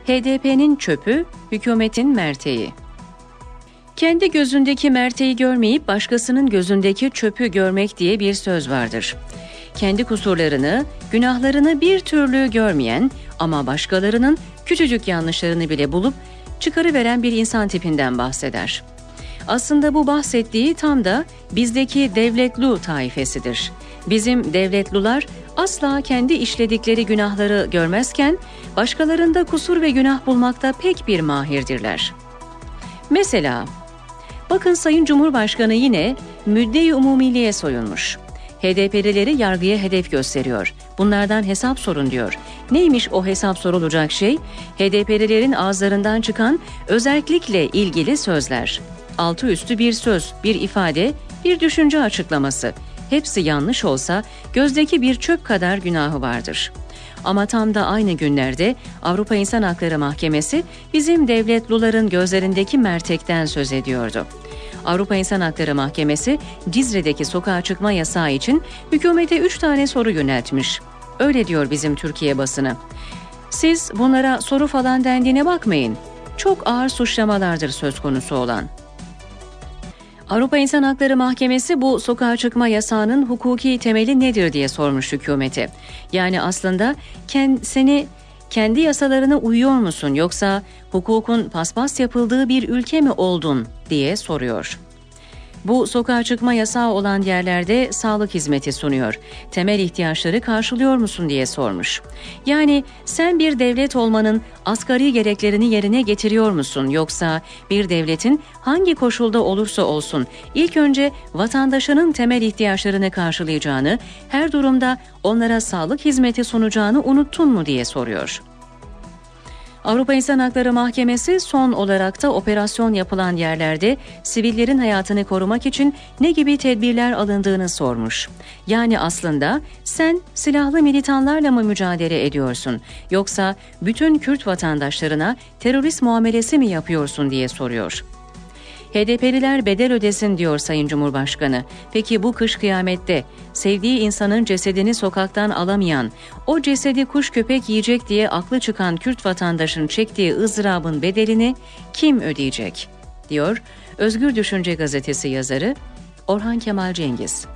HDP'nin çöpü, hükümetin merteği. Kendi gözündeki merteği görmeyip başkasının gözündeki çöpü görmek diye bir söz vardır. Kendi kusurlarını, günahlarını bir türlü görmeyen ama başkalarının küçücük yanlışlarını bile bulup çıkarıveren bir insan tipinden bahseder. Aslında bu bahsettiği tam da bizdeki devletlu taifesidir. Bizim devletlular asla kendi işledikleri günahları görmezken başkalarında kusur ve günah bulmakta pek bir mahirdirler. Mesela, bakın Sayın Cumhurbaşkanı yine müdde-i umumiliğe soyunmuş. HDP'lileri yargıya hedef gösteriyor. Bunlardan hesap sorun diyor. Neymiş o hesap sorulacak şey? HDP'lilerin ağızlarından çıkan özerklikle ilgili sözler. Altı üstü bir söz, bir ifade, bir düşünce açıklaması. Hepsi yanlış olsa gözdeki bir çöp kadar günahı vardır. Ama tam da aynı günlerde Avrupa İnsan Hakları Mahkemesi bizim devletluların gözlerindeki mertekten söz ediyordu. Avrupa İnsan Hakları Mahkemesi Cizre'deki sokağa çıkma yasağı için hükümete 3 tane soru yöneltmiş. Öyle diyor bizim Türkiye basını. Siz bunlara soru falan dendiğine bakmayın. Çok ağır suçlamalardır söz konusu olan. Avrupa İnsan Hakları Mahkemesi bu sokağa çıkma yasağının hukuki temeli nedir diye sormuş hükümete. Yani aslında seni kendi yasalarına uyuyor musun yoksa hukukun paspas yapıldığı bir ülke mi oldun diye soruyor. Bu sokağa çıkma yasağı olan yerlerde sağlık hizmeti sunuyor. Temel ihtiyaçları karşılıyor musun diye sormuş. Yani sen bir devlet olmanın asgari gereklerini yerine getiriyor musun? Yoksa bir devletin hangi koşulda olursa olsun ilk önce vatandaşının temel ihtiyaçlarını karşılayacağını, her durumda onlara sağlık hizmeti sunacağını unuttun mu diye soruyor. Avrupa İnsan Hakları Mahkemesi son olarak da operasyon yapılan yerlerde sivillerin hayatını korumak için ne gibi tedbirler alındığını sormuş. Yani aslında sen silahlı militanlarla mı mücadele ediyorsun yoksa bütün Kürt vatandaşlarına terörist muamelesi mi yapıyorsun diye soruyor. HDP'liler bedel ödesin diyor Sayın Cumhurbaşkanı. Peki bu kış kıyamette sevdiği insanın cesedini sokaktan alamayan, o cesedi kuş köpek yiyecek diye aklı çıkan Kürt vatandaşın çektiği ızdırabın bedelini kim ödeyecek? Diyor Özgür Düşünce Gazetesi yazarı Orhan Kemal Cengiz.